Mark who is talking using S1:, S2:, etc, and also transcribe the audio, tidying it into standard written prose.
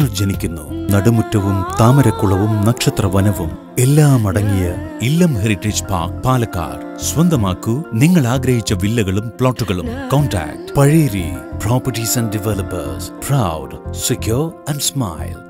S1: പുനർജനിക്കുന്നു. നടുമുറ്റവും താമരക്കുളവും നക്ഷത്രവനവും എല്ലാം അടങ്ങിയ ഇല്ലം heritage park Palakkad. സ്വന്തമാക്കൂ നിങ്ങൾ ആഗ്രഹിച്ച വില്ലകളും പ്ലോട്ടുകളും. Contact Pazheri properties and developers. Proud, secure and smile.